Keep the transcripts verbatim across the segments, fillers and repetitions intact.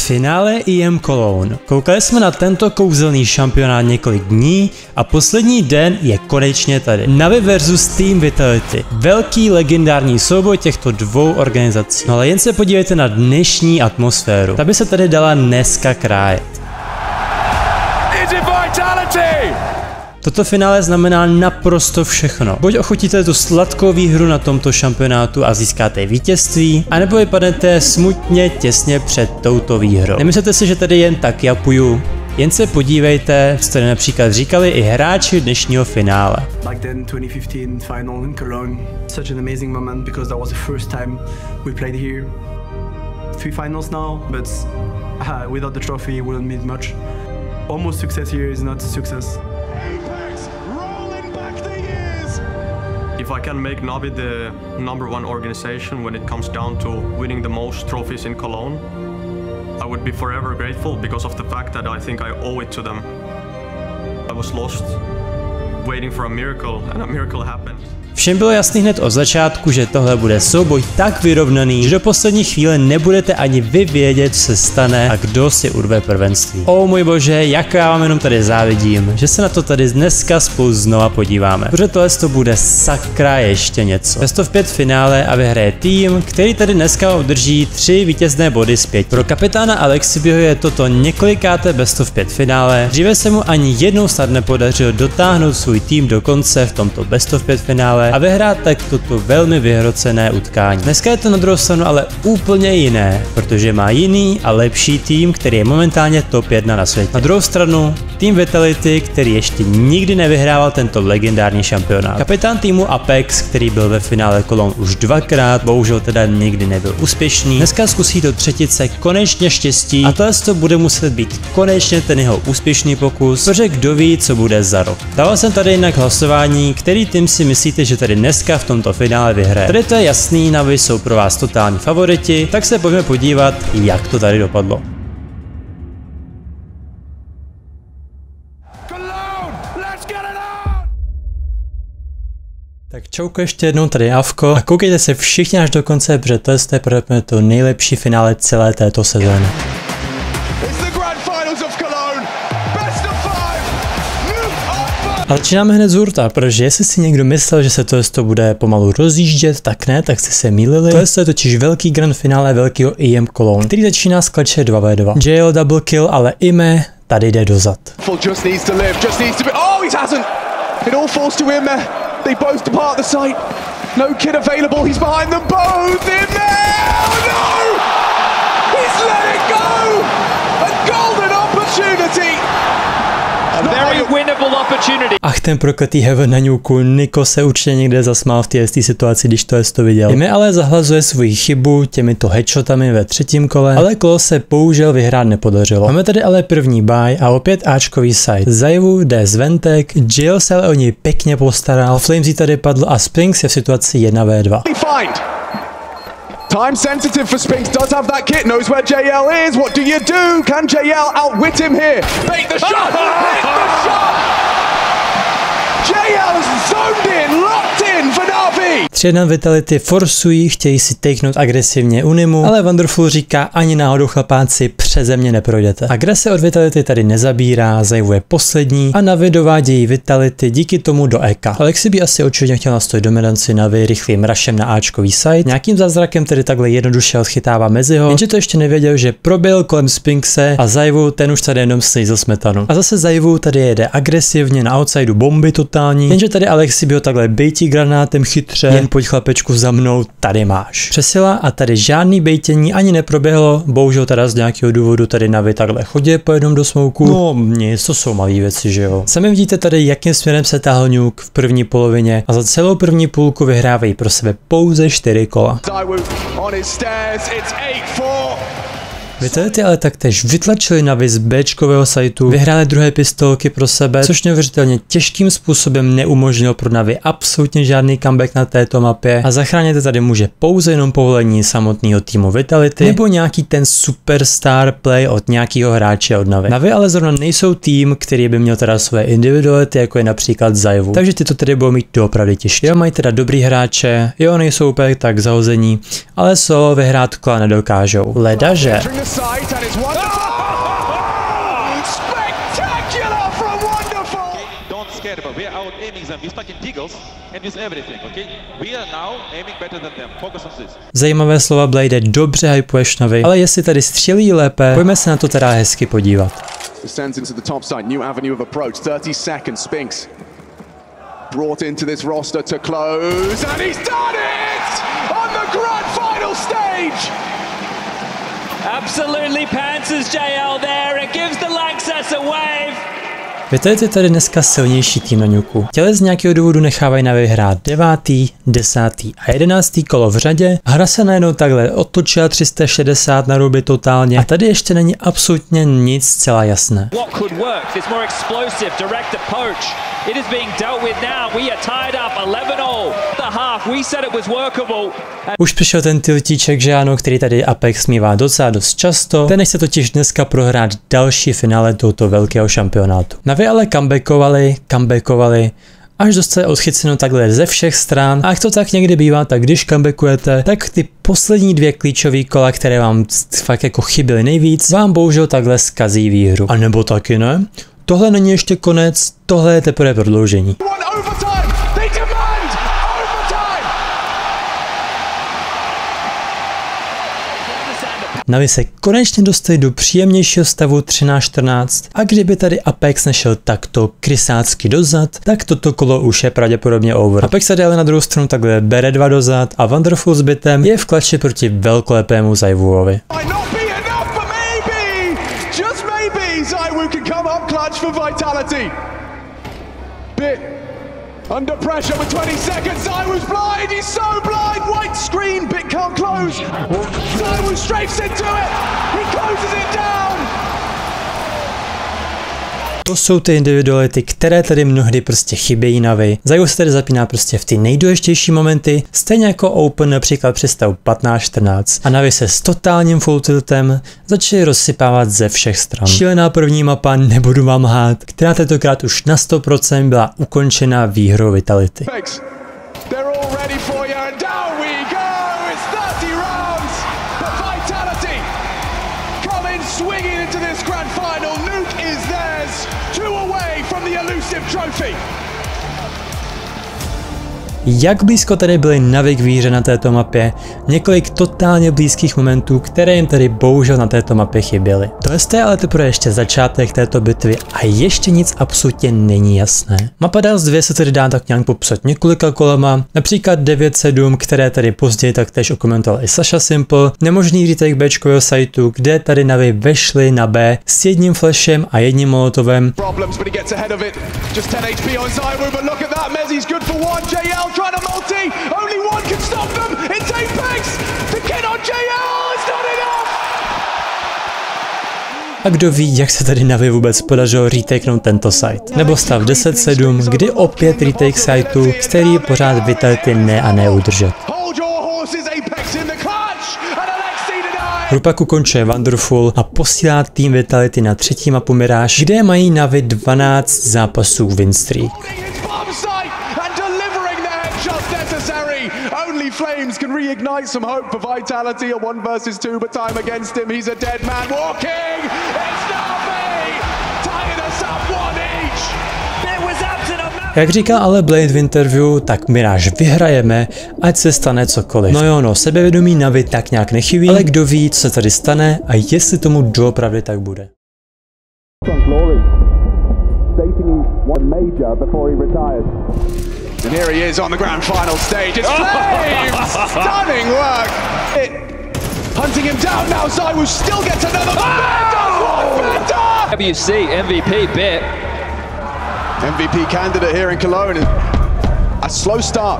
Finále E M Cologne. Koukali jsme na tento kouzelný šampionát několik dní a poslední den je konečně tady. Navi versus Team Vitality. Velký legendární souboj těchto dvou organizací. No ale jen se podívejte na dnešní atmosféru. Ta by se tady dala dneska krájet. Toto finále znamená naprosto všechno. Buď ochutíte tu sladkou výhru na tomto šampionátu a získáte vítězství, anebo vypadnete smutně těsně před touto výhrou. Nemyslete si, že tady jen tak japuju. Jen se podívejte, co tady například říkali i hráči dnešního finále. Back then, twenty fifteen final in Cologne, such an amazing moment because that was the first time we played here. Three finals now, but uh, without the trophy, it wouldn't mean much. Almost success here is not success. If I can make Navi the number one organization when it comes down to winning the most trophies in Cologne, I would be forever grateful because of the fact that I think I owe it to them. I was lost, waiting for a miracle, and a miracle happened. Všem bylo jasný hned od začátku, že tohle bude souboj tak vyrovnaný, že do poslední chvíle nebudete ani vy vědět, co se stane a kdo si urve prvenství. O můj bože, jak já vám jenom tady závidím, že se na to tady dneska spolu znova podíváme. Protože tohle to bude sakra ještě něco. Best of pět finále a vyhraje tým, který tady dneska udrží tři vítězné body z pěti. Pro kapitána Alexibyho je toto několikáté best of pět finále. Dříve se mu ani jednou snad nepodařilo dotáhnout svůj tým do konce v tomto best of pět finále a vyhrát tak toto velmi vyhrocené utkání. Dneska je to na druhou stranu ale úplně jiné, protože má jiný a lepší tým, který je momentálně top jedna na světě. Na druhou stranu tým Vitality, který ještě nikdy nevyhrával tento legendární šampionát. Kapitán týmu Apex, který byl ve finále Cologne už dvakrát, bohužel teda nikdy nebyl úspěšný. Dneska zkusí do třetice konečně štěstí a tohle to bude muset být konečně ten jeho úspěšný pokus, protože kdo ví, co bude za rok. Dával jsem tady jinak hlasování, který tým si myslíte, že tady dneska v tomto finále vyhraje. Tady to je jasný, Navi jsou pro vás totální favoriti, tak se pojďme podívat, jak to tady dopadlo. Tak čauko ještě jednou, tady je Avko a koukejte se všichni až do konce, protože to je pravděpodobně to nejlepší finále celé této sezóny. A začínáme hned z hurta, protože jestli si někdo myslel, že se to bude pomalu rozjíždět, tak ne, tak jste se mýlili. To je totiž velký grand finále velkého E M Cologne, který začíná s klače dva na dva. J L double kill, ale Ime tady jde dozad. Ach, ten prokletý Heaven na ňuku, Niko se určitě někde zasmál v té situaci, když to to viděl. Jimmy ale zahlazuje svoji chybu těmito headshotami ve třetím kole, ale kolo se bohužel vyhrát nepodařilo. Máme tady ale první buy a opět Ačkový side. Zajevu jde zventek, Jill se ale o něj pěkně postaral, Flamesy tady padl a Spinks je v situaci jedna na dva. Time sensitive for Spinks, does have that kit, knows where J L is, what do you do? Can J L outwit him here? Make the shot! Hit the shot! J L is zoned in, locked in for Navi! tři jedna Vitality forsují, chtějí si takenout agresivně Unimu, ale Wonderful říká ani náhodou chlapáci, přeze mě neprojdete. Agrese od Vitality tady nezabírá, zajevuje poslední a Navi dovádějí Vitality díky tomu do E K. Alexi by asi očividně chtěl nastavit dominanci Navi rychlým rushem na Ačkový side, nějakým zázrakem tedy takhle jednoduše odchytává Meziho, jenže to ještě nevěděl, že probil kolem Spinkse a Zajevu ten už tady jenom slízl smetanu. A zase Zajevu tady jede agresivně na outsideu bomby totální, jenže tady Alexi by ho takhle bejtí granátem chytře, jen pojď chlapečku za mnou, tady máš. Přesila a tady žádný bejtění ani neproběhlo, bohužel teda z nějakého důvodu tady Navi takhle chodí po jednom do smouku. No nic, to jsou malé věci, že jo. Sami vidíte tady, jakým směrem se táhl Nuke v první polovině a za celou první půlku vyhrávají pro sebe pouze čtyři kola. Vitality ale taktéž vytlačili Navi z Bčkového sajtu, vyhráli druhé pistolky pro sebe, což neuvěřitelně těžkým způsobem neumožnilo pro Navi absolutně žádný comeback na této mapě a zachránit tady může pouze jenom povolení samotného týmu Vitality nebo nějaký ten superstar play od nějakého hráče od Navi. Navi ale zrovna nejsou tým, který by měl teda své individuality, jako je například Zajevu, takže ty to tedy budou mít doopravdy těžké. Jo, mají teda dobrý hráče, jo, nejsou úplně tak zahození, ale solo vyhrát kola nedokážou. Ledaže to sight, and it's wonderful. Oh! Spectacular from Wonderful. Okay, don't scare them. We are out aiming them with fucking deagles and with everything. Okay, we are now aiming better than them. Focus on this. Zajímavé slova Blade, dobře hypuješ Navi, ale jestli tady střelí lépe, pojďme se na to teda hezky podívat. Descends into the top side, new avenue of approach, thirty seconds, Spinks. Brought into this roster to close, and he's done it! On the grand final stage! Absolutely pantses J L there, it gives the Lanxess a wave! Vitality je tady dneska silnější tým na Nuku. Těle z nějakého důvodu nechávají Navi hrát devátý, desátý a jedenáctý kolo v řadě. Hra se najednou takhle otočila tři sta šedesát na ruby totálně a tady ještě není absolutně nic zcela jasné. Už přišel ten tiltíček, že ano, který tady Apex mívá docela dost často. Ten nechce totiž dneska prohrát další finále tohoto velkého šampionátu. Navi ale comebackovali, comebackovali, až dostali odchyceno takhle ze všech stran. A jak to tak někdy bývá, tak když comebackujete, tak ty poslední dvě klíčové kola, které vám fakt jako chyběly nejvíc, vám bohužel takhle zkazí výhru. A nebo taky ne? Tohle není ještě konec, tohle je teprve prodloužení. Navi se konečně dostali do příjemnějšího stavu třináct čtrnáct a kdyby tady Apex nešel takto krysácky dozad, tak toto kolo už je pravděpodobně over. Apex tady ale na druhou stranu takhle bere dva dozad a Wonderful s bitem je v klači proti velkolepému ZywOovi. Under pressure with twenty seconds, ZywOo's blind, he's so blind, white screen, Bit can't close. ZywOo strafes into it, he closes it down. To jsou ty individuality, které tady mnohdy prostě chybějí Navi. ZywOo se tady zapíná prostě v ty nejdůležitější momenty, stejně jako Open například při stavu patnáct čtrnáct. A Navi se s totálním full tiltem začali rozsypávat ze všech stran. Šílená první mapa, nebudu vám lhát, která tentokrát už na sto procent byla ukončena výhrou Vitality. Trophy. Jak blízko tady byly Navi k výhře na této mapě, několik totálně blízkých momentů, které jim tady bohužel na této mapě chyběly. To je ale teprve ještě začátek této bitvy a ještě nic absolutně není jasné. Mapa Dust dva se tedy dá tak nějak popsat několika kolama, například devět sedm, které tady později taktéž okomentoval i Sasha Simple, nemožný retake Bčkového sajtu, kde tady Navi vešli na B s jedním flashem a jedním molotovem. Trying to multi, only one can stop them, it's Apex, the kid on J L, it's not enough! A kdo ví, jak se tady Navi vůbec podařilo retakenout tento site. Nebo stav deset sedm, kdy opět retake siteu, který pořád Vitality ne a ne udržet. Rupak ukončuje Wonderful a posílá tým Vitality na třetí mapu Mirage, kde mají Navi dvanáct zápasů win streak. Only Flames can reignite some hope for Vitality at one versus two, but time against him, he's a dead man walking, it's Navi, tying us up one each. It was up to the map. Jak říkal ale Blade v interview, tak Mirage vyhrajeme, ať se stane cokoliv. No jo, no, sebevědomí Navi tak nějak nechybí, ale kdo ví, co se tady stane a jestli tomu doopravdy tak bude. And here he is on the grand final stage. It's Flames! Stunning work! It, hunting him down now, ZywOo still gets another. Oh! Man does one better! W C M V P bit. M V P candidate here in Cologne. A slow start.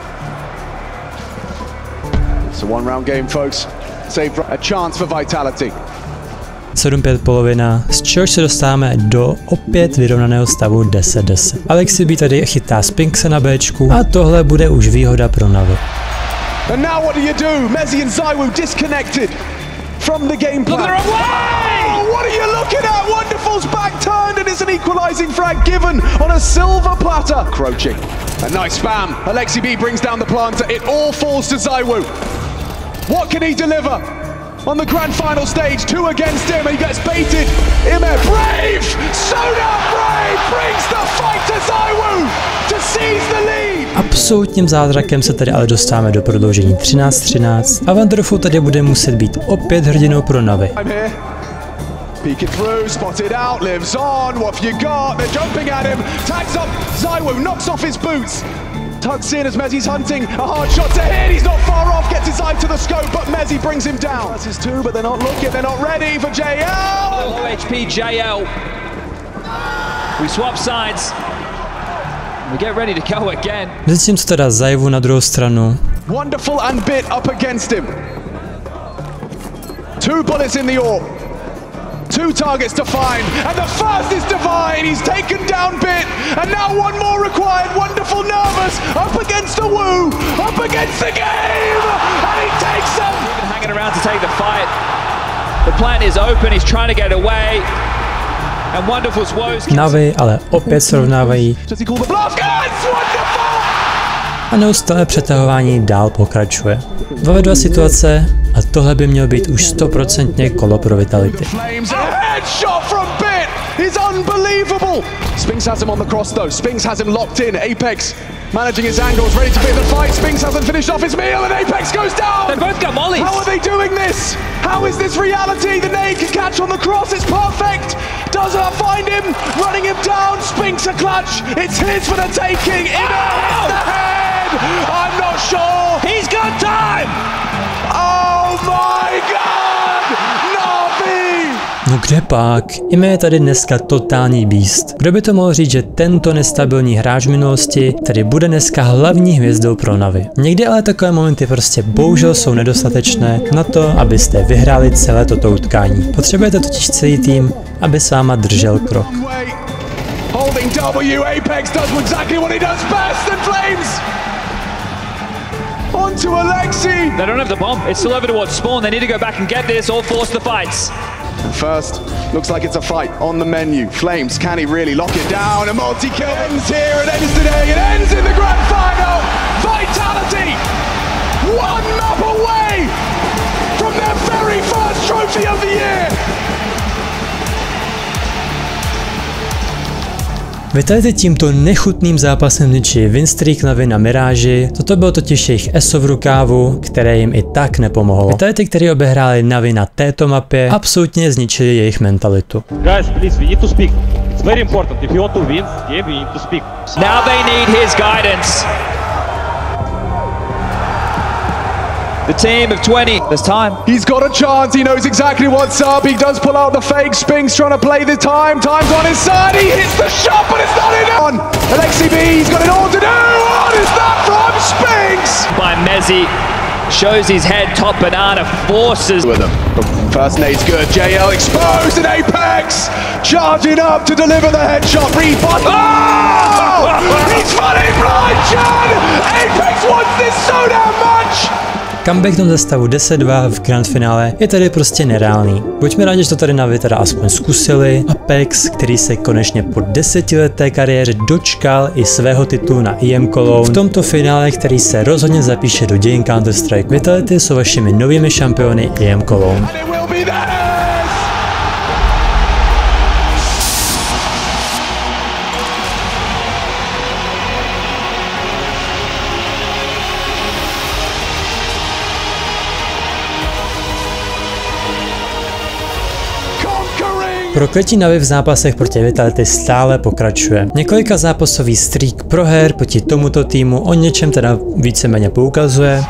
It's a one round game, folks. Save a chance for Vitality. sedm pět polovina, z čehož se dostáváme do opět vyrovnaného stavu deset deset. Alexi B tady chytá Spinkse na Bčku a tohle bude už výhoda pro Navi. And now what do you do? Mezzi and ZywOo disconnected from the game plan. Oh, what are you looking at? Wonderful's back turned and it's an equalizing frag given on a silver platter. Crouching. A nice spam. Alexi B brings down the planter. It all falls to ZywOo. What can he deliver? on the grand final stage, two against him, and he gets baited. Ime, brave! Soda Brave brings the fight to ZywOo to seize the lead! Absolutním zázrakem se tady ale dostáváme do prodloužení třináct třináct a Vanderful tady bude muset být opět hrdinou pro Navi. Peeking through, spotted out, lives on, what have you got? They're jumping at him, tags up ZywOo, knocks off his boots. Tucks in as Mezzy's hunting, a hard shot to hit, he's not far off, gets his eye to the scope, but Mezzy brings him down. That's his two, but they're not looking, they're not ready for J L! Low H P J L. We swap sides. We get ready to go again. Zatím co teda ZywOo na druhou stranu. Wonderful and Bit up against him. Two bullets in the orb. Two targets to find, and the first is Divine. He's taken down Bit, and now one more required. Wonderful nervous, up against the Woo, up against the game, and he takes him. Even hanging around to take the fight. The plan is open, he's trying to get away, and Wonderful's woes. Navi ale opět srovnávají. Does he call the bluff? It's wonderful! A neustále přetahování dál pokračuje. Dva ve dva situace a tohle by mělo být už stoprocentně kolo pro Vitality. Spinks has him on the cross though. Spinks has him locked in. Apex managing his angles, ready to be in the fight. Spinks hasn't finished off his meal and Apex goes down. They both got mollies. How are they doing this? How is this reality? The nade can catch on the cross. It's perfect. Does not find him. Running him down. Spinks a clutch. It's his for the taking. In oh! the head. I'm not sure. He's got time. Oh my God! Navi! No kde pak? Ime je tady dneska totální beast. Kdo by to mohl říct, že tento nestabilní hráč v minulosti tady bude dneska hlavní hvězdou pro Navi. Někdy ale takové momenty prostě bohužel jsou nedostatečné na to, abyste vyhráli celé toto utkání. Potřebujete totiž celý tým, aby s váma držel krok. Holding W, Apex does exactly what he does best and Flames! On to Alexi! They don't have the bomb. It's still over towards spawn. They need to go back and get this or force the fights. First, looks like it's a fight on the menu. Flames, can he really lock it down? A multi-kill ends here, it ends today, it ends in the grand final! Vitality! One map away from their very first trophy of the year! Vitality tímto nechutným zápasem zničí winstreak Navi na Miráži, toto bylo totiž jejich eso v rukávu, které jim i tak nepomohlo. Vitality, který obehráli Navi na této mapě, absolutně zničili jejich mentalitu. Guys, please, we need to speak. It's very important. If you want to win the game, we need to speak. Now they need his guidance. The team of twenty. There's time. He's got a chance. He knows exactly what's up. He does pull out the fake. Spinks trying to play the time. Time's on his side. He hits the shot, but it's not enough. Alexi B, he's got it all to do. What is that from Spinks? By Mezzy. Shows his head, top banana, forces. With him. First nade's good. J L exposed and Apex charging up to deliver the headshot. Rebut. Oh! He's running blind, John! Apex wants this so damn much! Comeback ze stavu deset dva v grand finále je tady prostě nereálný. Buďme rádi, že to tady Navi teda aspoň zkusili. Apex, který se konečně po desetileté kariéře dočkal i svého titulu na E M Cologne v tomto finále, který se rozhodně zapíše do dějin Counter-Strike. Vitality jsou vašimi novými šampiony E M Cologne. Prokletí Navi v zápasech proti Vitality stále pokračuje. Několika zápasový streak proher proti tomuto týmu o něčem teda víceméně poukazuje.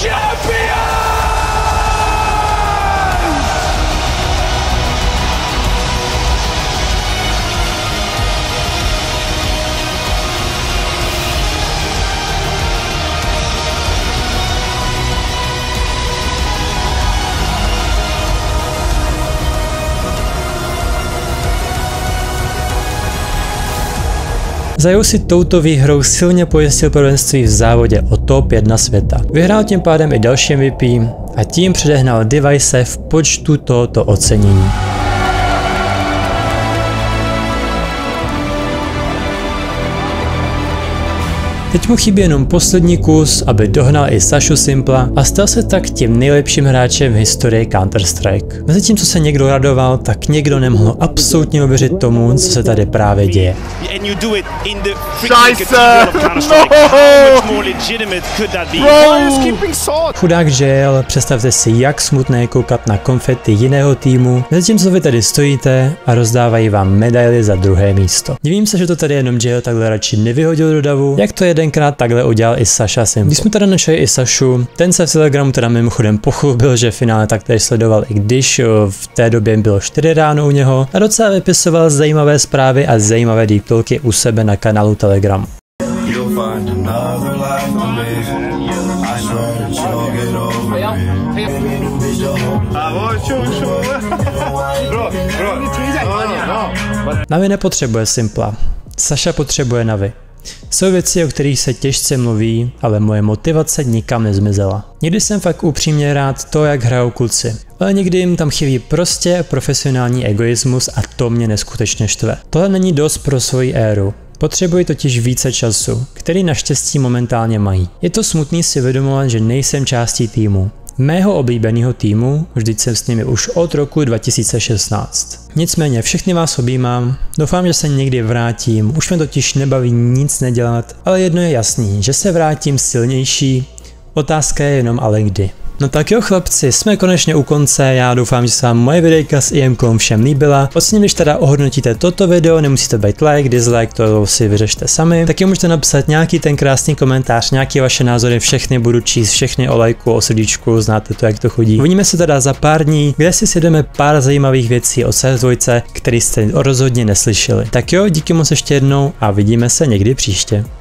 ZywOo si touto výhrou silně pojistil prvenství v závodě o top jedna světa. Vyhrál tím pádem i další M V P a tím předehnal Device v počtu tohoto ocenění. Teď mu chybí jenom poslední kus, aby dohnal i Sašu Simpla a stal se tak tím nejlepším hráčem v historii Counter-Strike. Mezitím, co se někdo radoval, tak někdo nemohl absolutně uvěřit tomu, co se tady právě děje. Chudák J L, představte si, jak smutné je koukat na konfety jiného týmu, mezitím, co vy tady stojíte a rozdávají vám medaily za druhé místo. Divím se, že to tady jenom J L takhle radši nevyhodil do davu, jak to jedenkrát takhle udělal i Saša Simpl. Když jsme teda našli i Sašu, ten se v Telegramu teda mimochodem pochlubil, že finále taktéž sledoval, i když v té době bylo čtyři ráno u něho a docela vypisoval zajímavé zprávy a zajímavé deep talky u sebe na kanálu Telegram. Navi nepotřebuje Simpla, Saša potřebuje Navi. Jsou věci, o kterých se těžce mluví, ale moje motivace nikam nezmizela. Někdy jsem fakt upřímně rád to, jak hrajou kluci, ale někdy jim tam chybí prostě profesionální egoismus a to mě neskutečně štve. Tohle není dost pro svoji éru. Potřebuji totiž více času, který naštěstí momentálně mají. Je to smutný si uvědomovat, že nejsem částí týmu. Mého oblíbeného týmu, vždyť jsem s nimi už od roku dva tisíce šestnáct. Nicméně všechny vás objímám, doufám, že se někdy vrátím, už mě totiž nebaví nic nedělat, ale jedno je jasný, že se vrátím silnější, otázka je jenom ale kdy. No tak jo chlapci, jsme konečně u konce, já doufám, že se vám moje videjka s I M Kou všem líbila. Ocením, když teda ohodnotíte toto video, nemusíte být like, dislike, to si vyřešte sami. Taky můžete napsat nějaký ten krásný komentář, nějaké vaše názory, všechny budu číst, všechny o lajku, o srdíčku, znáte to, jak to chodí. Uvidíme se teda za pár dní, kde si sjedeme pár zajímavých věcí o C S dva, které jste rozhodně neslyšeli. Tak jo, díky moc ještě jednou a vidíme se někdy příště.